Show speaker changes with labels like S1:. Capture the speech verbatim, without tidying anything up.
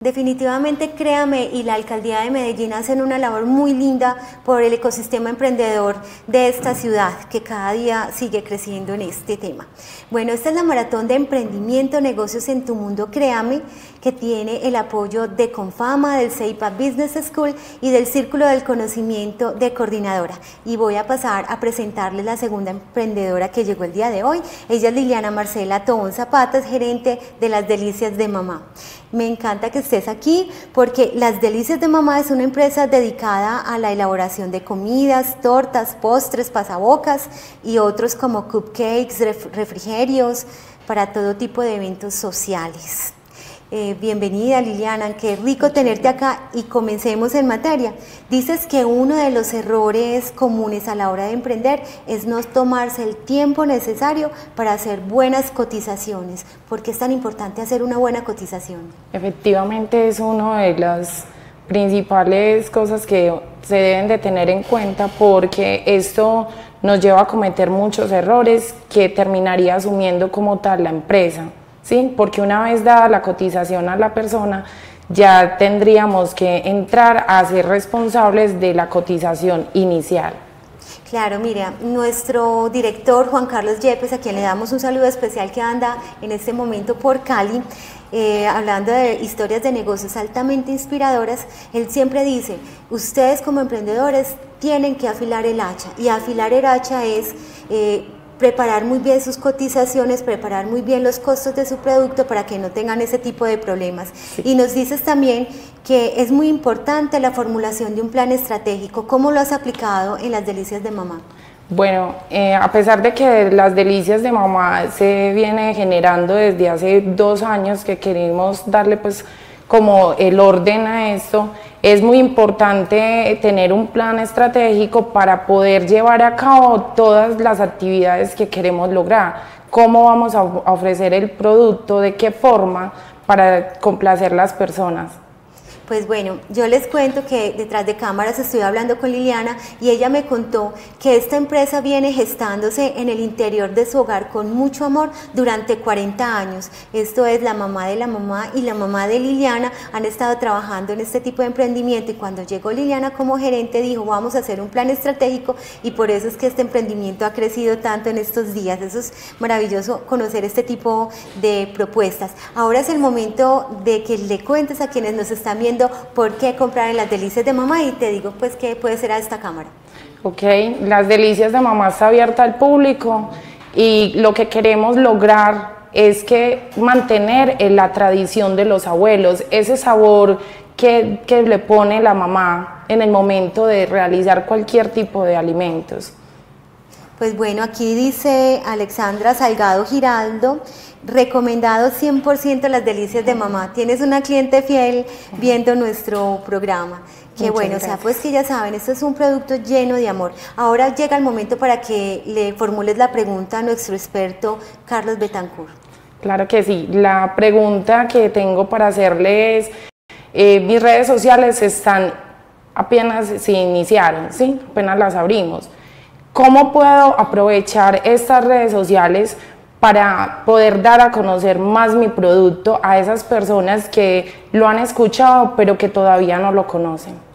S1: Definitivamente, créame, y la Alcaldía de Medellín hacen una labor muy linda por el ecosistema emprendedor de esta ciudad, que cada día sigue creciendo en este tema. Bueno, esta es la Maratón de Emprendimiento, Negocios en tu Mundo, créame, que tiene el apoyo de Confama, del CEIPA Business School y del Círculo del Conocimiento de Coordinadora. Y voy a pasar a presentarles la segunda emprendedora que llegó el día de hoy. Ella es Liliana Marcela Tobón Zapatas, gerente de Las Delicias de Mamá. Me encanta que estés aquí porque Las Delicias de Mamá es una empresa dedicada a la elaboración de comidas, tortas, postres, pasabocas y otros como cupcakes, refrigerios para todo tipo de eventos sociales. Eh, bienvenida, Liliana, qué rico tenerte acá y comencemos en materia. Dices que uno de los errores comunes a la hora de emprender es no tomarse el tiempo necesario para hacer buenas cotizaciones. ¿Por qué es tan importante hacer una buena cotización?
S2: Efectivamente es una de las principales cosas que se deben de tener en cuenta, porque esto nos lleva a cometer muchos errores que terminaría asumiendo como tal la empresa. Sí, porque una vez dada la cotización a la persona, ya tendríamos que entrar a ser responsables de la cotización inicial.
S1: Claro, mira, nuestro director Juan Carlos Yepes, a quien le damos un saludo especial, que anda en este momento por Cali, eh, hablando de historias de negocios altamente inspiradoras, él siempre dice, ustedes como emprendedores tienen que afilar el hacha, y afilar el hacha es eh, preparar muy bien sus cotizaciones, preparar muy bien los costos de su producto para que no tengan ese tipo de problemas. Sí. Y nos dices también que es muy importante la formulación de un plan estratégico. ¿Cómo lo has aplicado en Las Delicias de Mamá?
S2: Bueno, eh, a pesar de que Las Delicias de Mamá se viene generando desde hace dos años que queremos darle pues como el orden a esto, es muy importante tener un plan estratégico para poder llevar a cabo todas las actividades que queremos lograr. Cómo vamos a ofrecer el producto, de qué forma, para complacer a las personas.
S1: Pues bueno, yo les cuento que detrás de cámaras estoy hablando con Liliana y ella me contó que esta empresa viene gestándose en el interior de su hogar con mucho amor durante cuarenta años. Esto es, la mamá de la mamá y la mamá de Liliana han estado trabajando en este tipo de emprendimiento, y cuando llegó Liliana como gerente dijo, vamos a hacer un plan estratégico, y por eso es que este emprendimiento ha crecido tanto en estos días. Eso es maravilloso, conocer este tipo de propuestas. Ahora es el momento de que le cuentes a quienes nos están viendo por qué comprar en Las Delicias de Mamá, y te digo pues que puede ser a esta cámara.
S2: Ok, Las Delicias de Mamá está abierta al público y lo que queremos lograr es que mantener la tradición de los abuelos, ese sabor que, que le pone la mamá en el momento de realizar cualquier tipo de alimentos.
S1: Pues bueno, aquí dice Alexandra Salgado Giraldo, recomendado cien por ciento Las Delicias de Mamá. Tienes una cliente fiel viendo nuestro programa. Qué bueno, gracias. O sea, pues que ya saben, esto es un producto lleno de amor. Ahora llega el momento para que le formules la pregunta a nuestro experto Carlos Betancourt.
S2: Claro que sí. La pregunta que tengo para hacerle es, eh, mis redes sociales están, apenas se iniciaron, ¿sí? Apenas las abrimos. ¿Cómo puedo aprovechar estas redes sociales para poder dar a conocer más mi producto a esas personas que lo han escuchado pero que todavía no lo conocen?